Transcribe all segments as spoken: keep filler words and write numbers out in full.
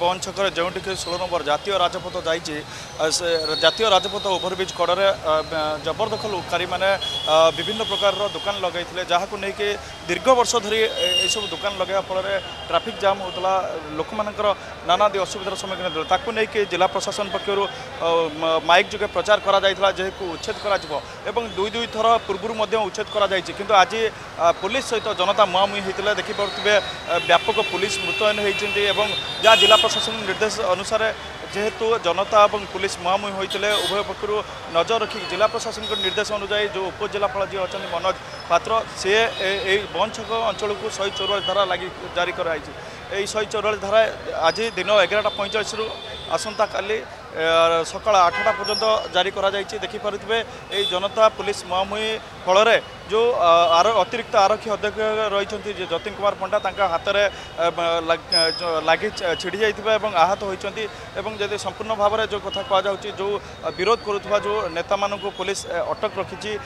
बन छक जो षोल नंबर जातीय राजपथ जाइए जातीय राजपथ ओभरब्रिज कड़े जबरदखलकारी मैंने विभिन्न प्रकार दुकान लगे जहाँ नहीं दीर्घ वर्ष धरी सब दुकान लगे फल ट्राफिक जाम होता लोक मानकर नानादी असुविधार सम्मुखीन होते ताकू नहीं जिला प्रशासन पक्षर माइक जुगे प्रचार करा जाइथिला जेको उच्छेद करा जिवो एवं दुई दुई थर पूर्व उच्छेद करा जाइछि किंतु आज पुलिस सहित जनता मुहांमुही होते देखि पारुथिबे व्यापक पुलिस मुतयन होइछन्ति एवं जहाँ जिला प्रशासन निर्देश अनुसार जेहेतु जनता और पुलिस मुहांमुही होते उभय पक्ष नजर रखी जिला प्रशासन निर्देश अनुसार जो उपजिलापाल जी अच्छा मनोज पात्र सी बन छक अंचल को शहे चौराश धारा लगी जारी कराई यही शहे चौराश धारा आज दिन एगारटा पैंचाश रु आसंता काली सकाल आठटा पर्यंत जारी करा जाइए देखिपे ये जनता पुलिस मुहांमुही फल जो आर अतिरिक्त आरक्षी अध्यक्ष रही जतिन कुमार पंडा हाथ में लगी छिड़ी जाइए आहत होती जदि संपूर्ण भाव में जो कथा कहुच्छी जो विरोध करुवा जो नेता मान पुलिस अटक रखी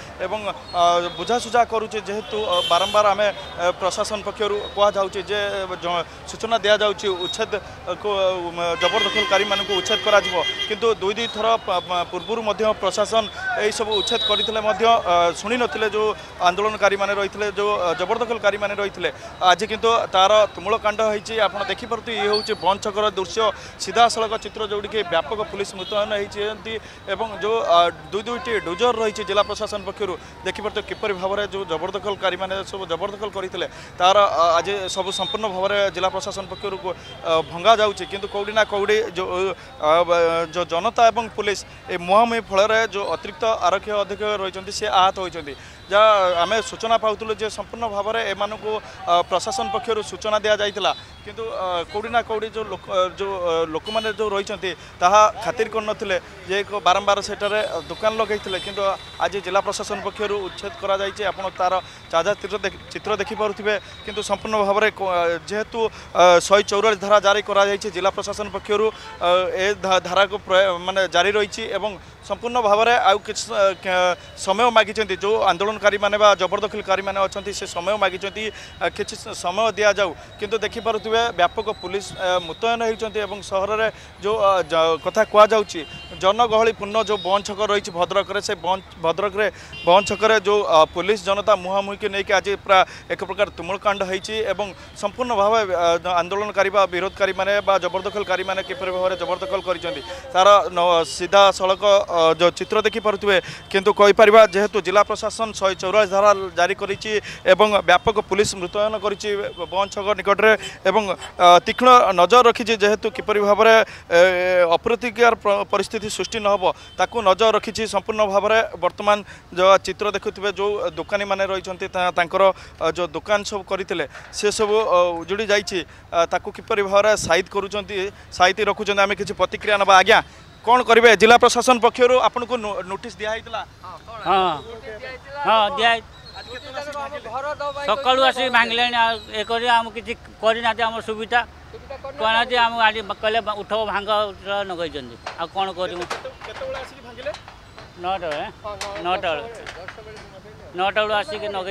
बुझासुझा करुचे जेहेतु बारंबार आम प्रशासन पक्षर कहुचे जे सूचना दि जाऊँगी उच्छेद को जबरदखलकारी मान उच्छेद करा किंतु दुई दुई थर पूर्व प्रशासन यही सब उच्छेद करते शुणी नथिले जो आंदोलनकारी माने रही जो जबरदखलकारी माने रही आज किंतु तार तुमुल कांड होती आप देखिपे ये हूँ बन छकर दृश्य सीधा सड़क चित्र जोड़ि व्यापक पुलिस मुतयन होती जो दुई दुईटी डोजर रही जिला प्रशासन पक्षर देखिपे किपर भाव में जो जबरदखलकारी माने सब जबरदखल करते तार आज सब संपूर्ण भाव में जिला प्रशासन पक्षर भंगा जाऊँगी किंतु कौड़ी ना कौड़ी जो जो जनता एवं पुलिस ए मुहांमुही फल जो अतिरिक्त आरक्षी अध्यक्ष रही सी आहत होती जहाँ आम सूचना पाऊलु जे संपूर्ण भाव में एम प्रशासन पक्षर सूचना दि जाइए किंतु कौड़ी ना कौड़ी जो लोक जो लोक मैंने जो रही खातिर कर नथिले जे बारंबार सेठारे दुकान लगे किंतु आज जिला प्रशासन पक्षर उच्छेद करा जाइए आपन तार चाजा चित्र देखिपे किंतु संपूर्ण भाव में जेहेतु शहे चौराश धारा जारी करा जाइए जिला प्रशासन पक्षर ए धारा को माने जारी रही संपूर्ण भाव में आउ कि समय मागिं जो आंदोलनकारी माने जबरदखलकारी माने अच्छा से समय मागिं कि समय दि जाऊ किंतु देखिपे व्यापक पुलिस मुतयन होती सहर में जो कथा कहुच्छी जनगहलीपूर्ण जो बन छक रही भद्रक से भद्रक बन छक जो पुलिस जनता मुहांमुही की नहीं आज पूरा एक प्रकार तुमुलकांड होती संपूर्ण भाव आंदोलनकारी विरोधकारी माने जबरदखलकारी माने किपर भाव में जबरदखल कर तार सीधा सड़क जो चित्र देखिपे किंतु कहीपर जेहेतु जिला प्रशासन शहे चौराश धारा जारी कर व्यापक पुलिस मुतयन कर बन छक निकट में तीक्ष्ण नजर रखी जेहेतु किपर भाव में अप्रीतिकर परिस्थिति सृष्टि नहब ताकू नजर रखी संपूर्ण भाव में वर्तमान जो चित्र देखुवे जो दुकानी माने रही जो दुकान सब करते से सब उजुड़ी जाइए किपर भाव में साइज करुँच रखुच्च आम किसी प्रतिक्रिया ना आज्ञा कौन करेंगे जिला प्रशासन पक्षर आपन को नोटिस दिया हाँ हाँ दिया सकालू आस भांगे एक किसी करना सुविधा कहना आम आज कहले उठ भांग नगई आ कौन कर नौटा नौटा नौटा बेलू आसिक नगई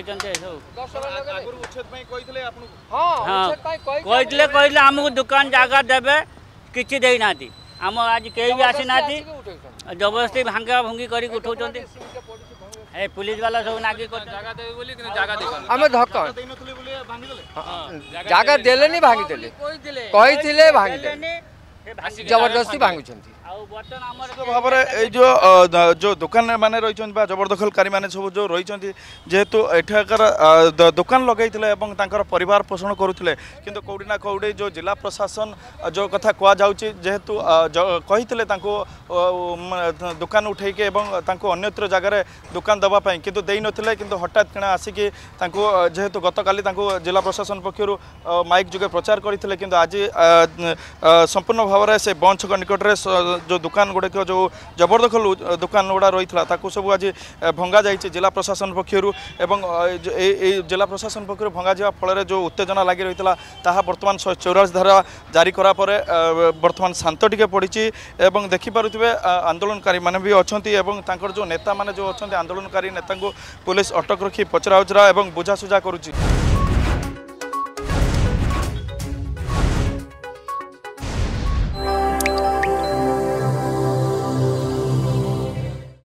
हाँ कहते कहले आमको दुकान जगह देवे किसी देना आम आज कहीं भी आसी ना जबरदस्ती भांगा भुंगी कर उठाऊँ ए पुलिस वाला सब नागी आम धक्का जगह देले नहीं भांगी देले कही भांगी देले जबरदस्ती भांगुंट भाव में जो जो दुकान माने रही जबरदखलकारी माने सब जो रही जेहेतु एठाकर दुकान लगे परिवार पोषण करुले किंतु कौड़ी ना कौड़ी जो जिला प्रशासन जो कथा कहुच्छी जेहेतु कही दुकान उठेक अन्यत्र जगार दुकान दवापाई किंतु देई नथिले किंतु हठात किना आसिकी जेहेतु गतकाली जिला प्रशासन पक्षर माइक जुगे प्रचार करते किंतु आज संपूर्ण भाव में से बन छक निकट में जो दुकान गुड़ाक जो जबरदखल दुकान गुड़ा रही था सब आज भंगा जाइए जिला प्रशासन पक्षर जिला प्रशासन पक्षर भंगा जा फल जो उत्तेजना लगी रही है बर्तमान शहे चौराश धारा जारी करा बर्तमान शांत टिके पड़ी देखिपे आंदोलनकारी माने भी अच्छा जो नेता माने जो अच्छा आंदोलनकारी नेता पुलिस अटक रखी पचरा उचरा और बुझासुझा करुच्ची।